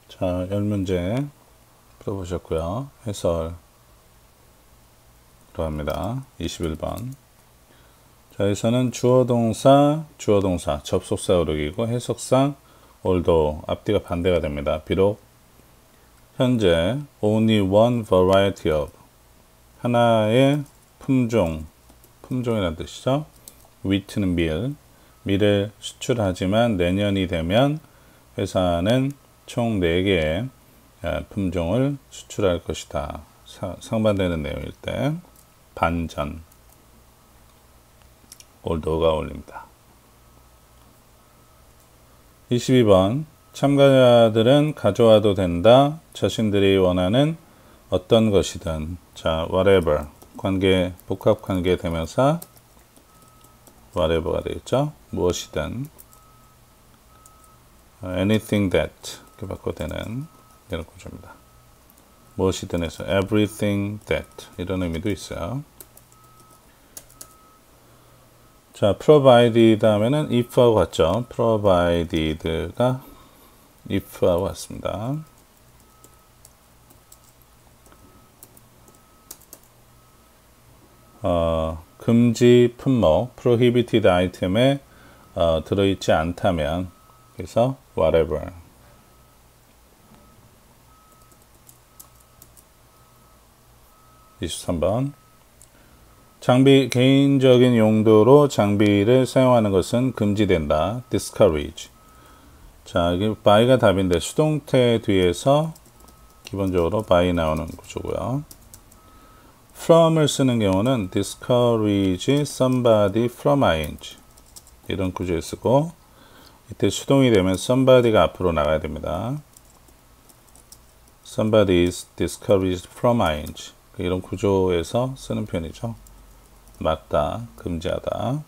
자, 10문제 풀어보셨고요. 해설 들어갑니다. 21번. 자, 여기서는 주어 동사, 접속사 오르기고 해석상 although 앞뒤가 반대가 됩니다. 비록 현재 only one variety of 하나의 품종이라는 뜻이죠. wheat는 밀을 수출하지만 내년이 되면 회사는 총 4개의 품종을 수출할 것이다. 상반되는 내용일 때 반전 although가 어울립니다. 22번 참가자들은 가져와도 된다. 자신들이 원하는 어떤 것이든. 자, whatever 복합관계 대명사 whatever가 되겠죠. 무엇이든 anything that 이렇게 바꿔도 되는 이런 구조입니다. 무엇이든 해서 everything that 이런 의미도 있어요. 자, provided 하면은 if하고 같죠. provided가 if하고 같습니다. 금지 품목 prohibited item에 들어있지 않다면 그래서 whatever. (23번) 개인적인 용도로 장비를 사용하는 것은 금지된다. discourage. 자, 이게 by가 답인데 수동태 뒤에서 기본적으로 by 나오는 구조고요. from을 쓰는 경우는 discourage somebody from ing 이런 구조에 쓰고 이때 수동이 되면 somebody가 앞으로 나가야 됩니다. somebody is discouraged from ing 이런 구조에서 쓰는 표현이죠. 막다, 금지하다.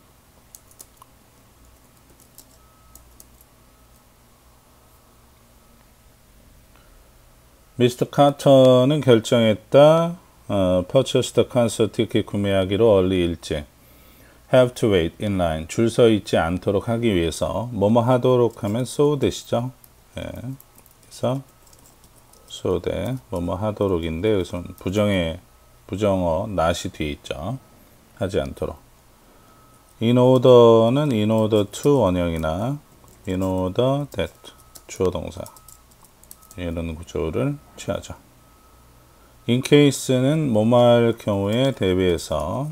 미스터 카터는 결정했다. purchase the concert 티켓 구매하기로 얼리 일찍. have to wait in line. 줄 서 있지 않도록 하기 위해서. 뭐뭐 하도록 하면 so that이죠. 예. 그래서 so that 뭐뭐 하도록인데 여기서 부정어 not이 뒤에 있죠. 하지 않도록. in order는 in order to 원형이나 in order that 주어 동사 이런 구조를 취하죠. in case는 뭐뭐 할 경우에 대비해서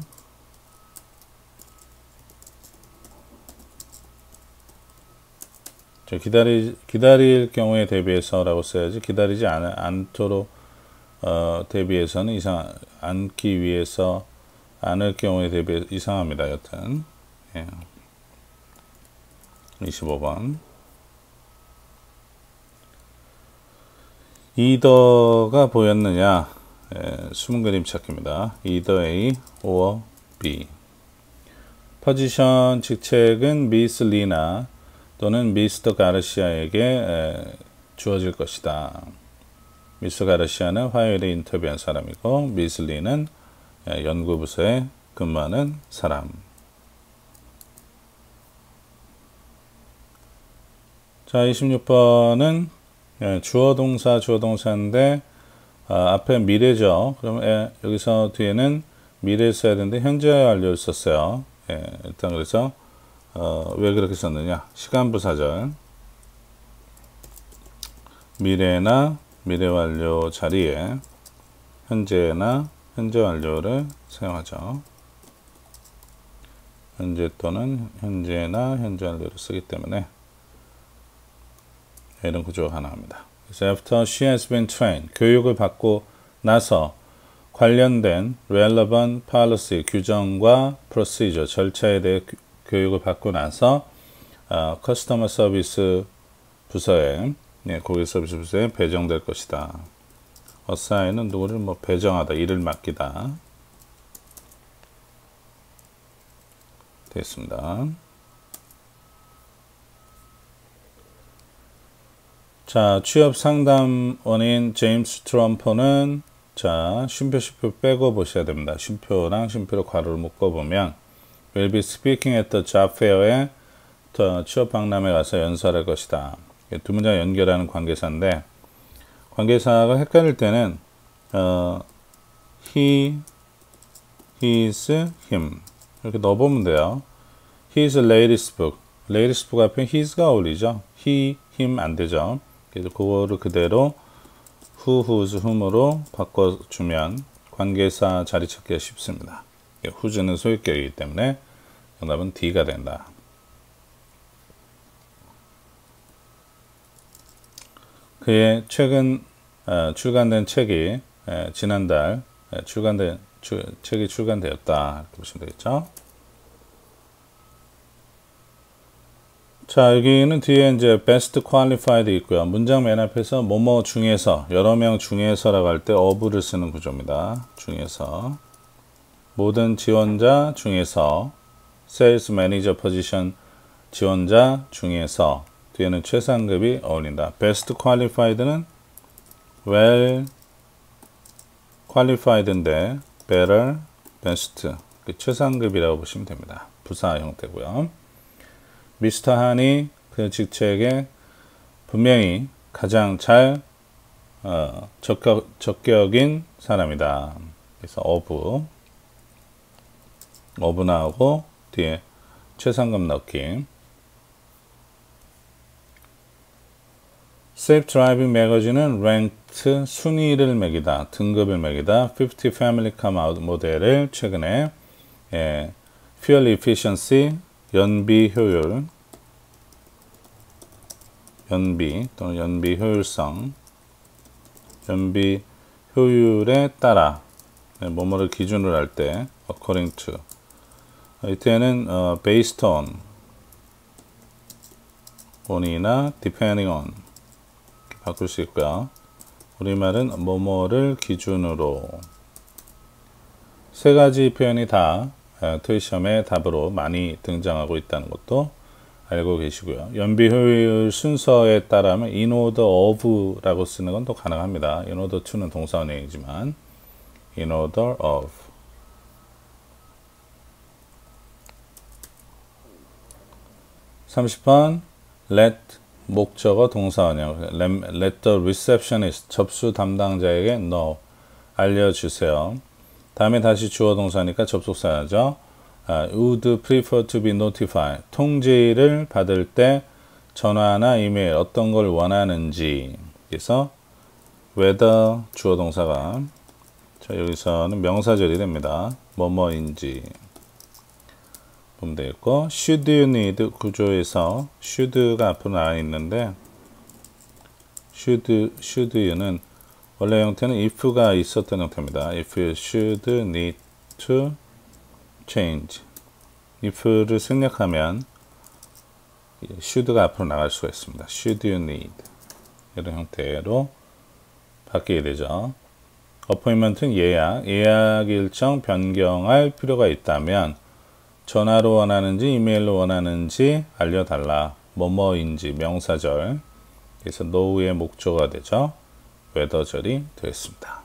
기다릴 경우에 대비해서라고 써야지 기다리지 않도록 대비해서는 않기 위해서 않을 경우에 대비해 이상합니다. 여튼 예. 25번 either가 보였느냐 숨은 그림 찾기입니다. either A or B. 포지션 직책은 미스 리나 또는 미스터 가르시아에게 주어질 것이다. 미스터 가르시아는 화요일에 인터뷰한 사람이고 미스 리는 연구부서에 근무하는 사람. 자, 26번은 주어 동사인데 앞에 미래죠. 그러면 여기서 뒤에는 미래 써야 되는데 현재 완료를 썼어요. 일단 그래서 왜 그렇게 썼느냐? 시간부사절 미래나 미래 완료 자리에 현재나 현재 완료를 사용하죠. 현재 또는 현재나 현재 완료를 쓰기 때문에 이런 구조가 가능합니다. 그래서 after she has been trained 교육을 받고 나서 관련된 relevant policy 규정과 procedure 절차에 대해 교육을 받고 나서 customer service 부서에 고객 서비스 부서에 배정될 것이다. assign은 누구를 배정하다, 일을 맡기다. 됐습니다. 자, 취업 상담원인 제임스 트럼퍼는 자, 쉼표 빼고 보셔야 됩니다. 쉼표랑 쉼표로 괄호를 묶어보면 will be speaking at the job fair에 취업 박람회 가서 연설할 것이다. 두 문장 연결하는 관계사인데 관계사가 헷갈릴 때는 he, his, him 이렇게 넣어보면 돼요. his latest book. latest book 앞에 his가 어울리죠. he, him 안 되죠. 그래서 그거를 그대로 who, whose, whom으로 바꿔주면 관계사 자리 찾기가 쉽습니다. whose는 소유격이기 때문에 정답은 D가 된다. 그의 최근 출간된 책이 지난달 책이 출간되었다. 이렇게 보시면 되겠죠. 자, 여기는 뒤에 이제 best qualified 있고요. 문장 맨 앞에서 뭐뭐 중에서, 여러 명 중에서라고 할 때 of를 쓰는 구조입니다. 중에서. 모든 지원자 중에서, sales manager position 지원자 중에서, 뒤에는 최상급이 어울린다. best qualified는 well qualified인데, better, best. 최상급이라고 보시면 됩니다. 부사 형태고요. 미스터 한이 그 직책에 분명히 가장 잘 적격인 사람이다. 그래서 of 나오고 뒤에 최상급 넣기. Safe Driving 매거진은 ranked 순위를 매기다, 등급을 매기다. 50 Family Car 모델을 최근에 Fuel Efficiency 연비 효율, 연비 또는 연비 효율성, 연비 효율에 따라 뭐뭐를 기준으로 할 때 according to 이때는 based on on이나 depending on 바꿀 수 있고요. 우리말은 뭐뭐를 기준으로 세 가지 표현이 다 토익 시험의 답으로 많이 등장하고 있다는 것도 알고 계시고요. 연비 효율 순서에 따르면 in order of라고 쓰는 건 또 가능합니다. in order to는 동사원형이지만 in order of. (30번) let 목적어 동사원형 let the receptionist 접수 담당자에게 know 알려주세요. 다음에 다시 주어 동사니까 접속사죠. would prefer to be notified. 통지를 받을 때 전화나 이메일 어떤 걸 원하는지. 그래서 whether 주어 동사가 자 여기서는 명사절이 됩니다. 뭐뭐인지 보면 되겠고 should you need 구조에서 should가 앞으로 나와 있는데 should you는 원래 형태는 if가 있었던 형태입니다. If you should need to change. if를 생략하면 should가 앞으로 나갈 수가 있습니다. should you need. 이런 형태로 바뀌게 되죠. appointment는 예약 일정 변경할 필요가 있다면 전화로 원하는지 이메일로 원하는지 알려달라. 뭐뭐인지 명사절. 그래서 know의 목조가 되죠. whether절이 되겠습니다.